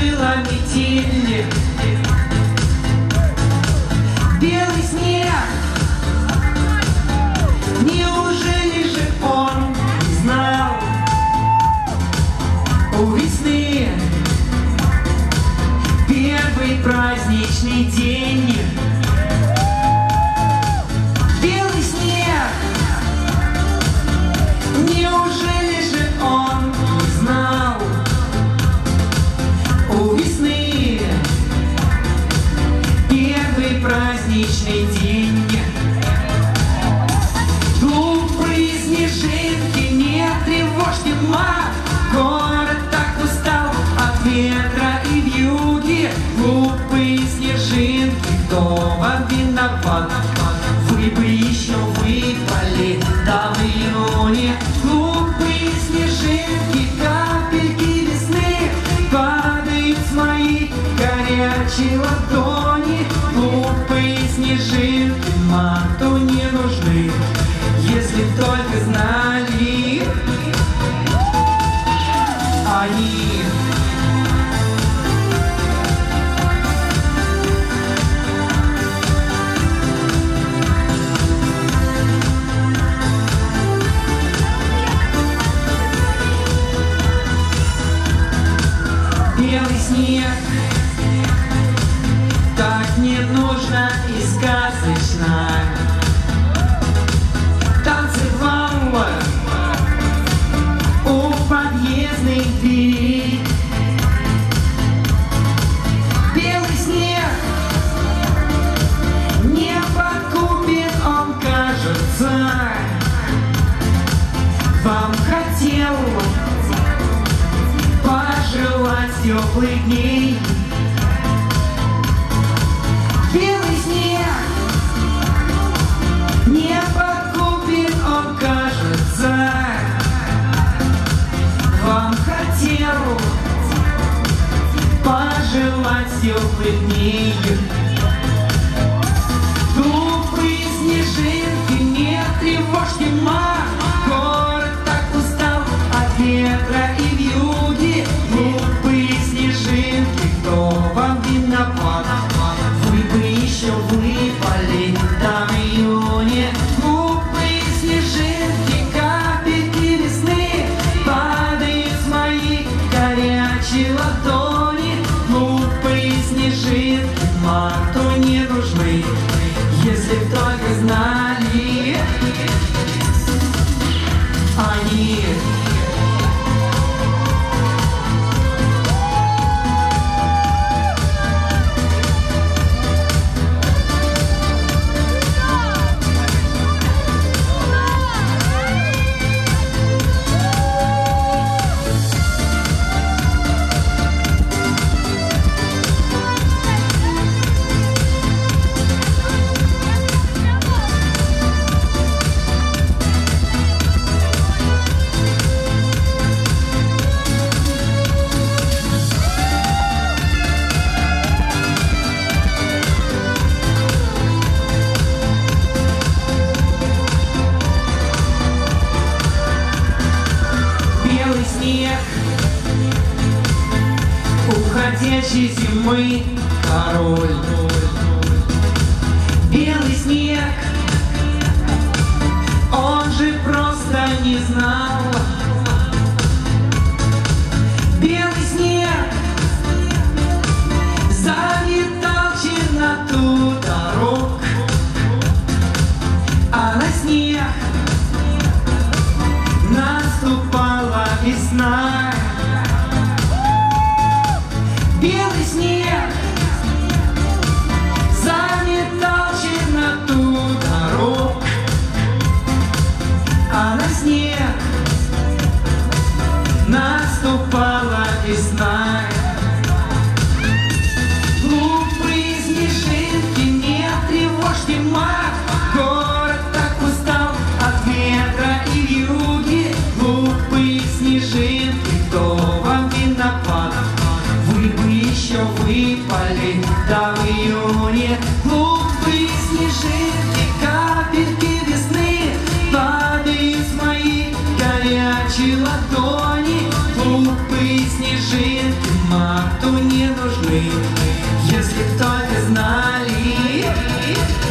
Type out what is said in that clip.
накрыла метель. Белый снег, неужели же он не знал у весны первый праздничный день? Белый снег, неужели же он не знал у весны первый праздничный день? Глупые снежинки, не тревожьте мать, город так устал от ветра и вьюги. Глупые снежинки, кто вам виноват? Вы бы еще выпали, да в июне. Глупые снежинки, капельки весны падают с моей горячей ладони. Глупые снежинки марту не нужны, если б только знали они. Белый снег, так не нужно и сказочно танцевала у подъездной двери. Белый снег, не подкупен он, кажется. Вам хотел пожелать теплых дней. Белый снег, не подкупен он, кажется. Вам хотел пожелать теплых дней. Глупые снежинки, не тревожьте мать, город так устал от ветра и вьюги. Глупые снежинки, кто вам виноват? Вы бы еще выпали, да в июне. Глупые снежинки, капельки весны падают с моей горячей ладони. Глупые снежинки марту не нужны, если б только знали они. Снег уходящей зимы король. Белый снег, он же просто не знал. Белый снег заметал черноту дорог, а на снег наступала весна. Белый снег заметал черноту дорог, а на снег наступала весна. Глупые снежинки, не тревожьте мать, город так устал от ветра и вьюги. Глупые снежинки, кто вам виноват? Вы бы еще выпали, да в июне. Глупые снежинки, капельки весны падают с моей горячей горячей ладони, глупые снежинки мату не нужны. Если б только знали,